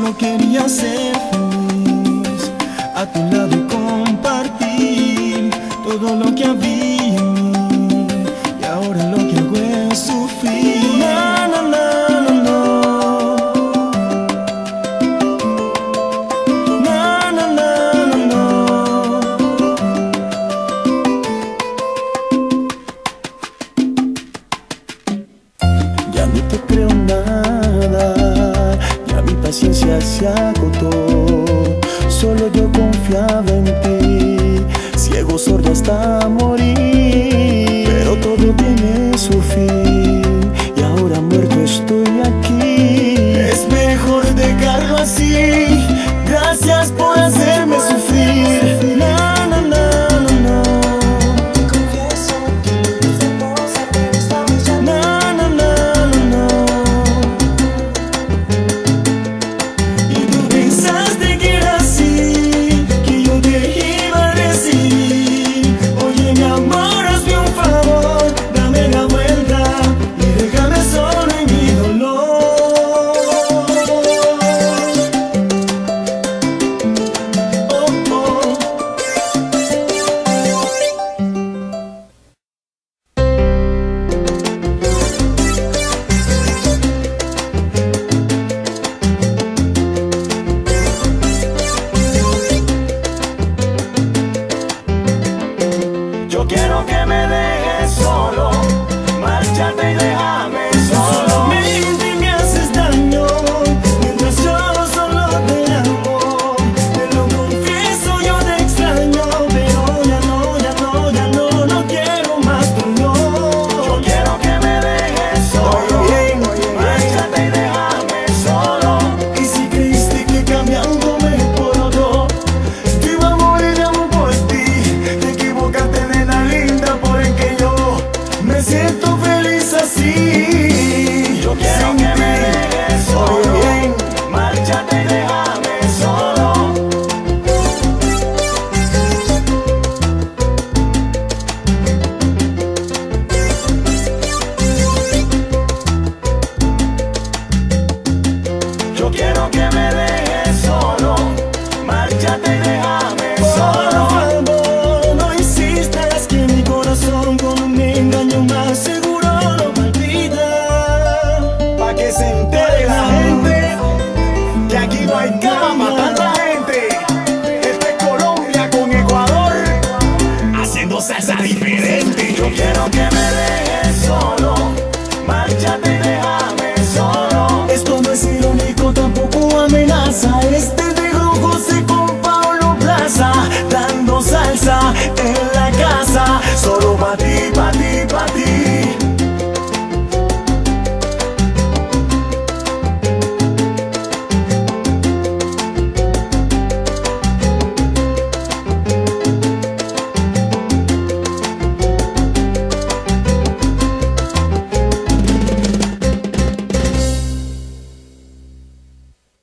Solo quería ser feliz a tu lado y compartir todo lo que había en mí, y ahora lo que hago es sufrir. Na, na, na, na, no. Na, na, na, na, no. Ya no te creo nada, ya mi paciencia se agotó. Solo yo confiaba en ti, ciego, sordo hasta morir. Pero todo tiene su fin y ahora muerto estoy aquí. Es mejor dejarlo así. Gracias por hacerme sufrir. Na, na, na, na, na. Te confieso que no debemos saber, estamos ya. Na, na, na, na, na. Y tú pensaste que era así, que yo te iba a decir: oye mi amor, hazme un favor, dame la vuelta y déjame solo en mi dolor. Oh, oh. Yo quiero que me dejes solo, márchate y déjame solo. Solamente me haces daño, mientras yo solo te amo. Te lo confieso, yo te extraño, pero ya no, ya no, ya no, no quiero más dolor. Yo quiero que me dejes solo, márchate y déjame solo. Y si creíste que cambiándome por otro yo iba a morir de amor por ti, te equivocaste, nena linda, porque yo me siento feliz así. Yo quiero que me dejes solo, márchate y déjame solo. Yo quiero que me dejes solo, márchate y déjame solo. Por favor, no insistas que mi corazón con un engaño más seguro lo palpita. Pa' que se entere la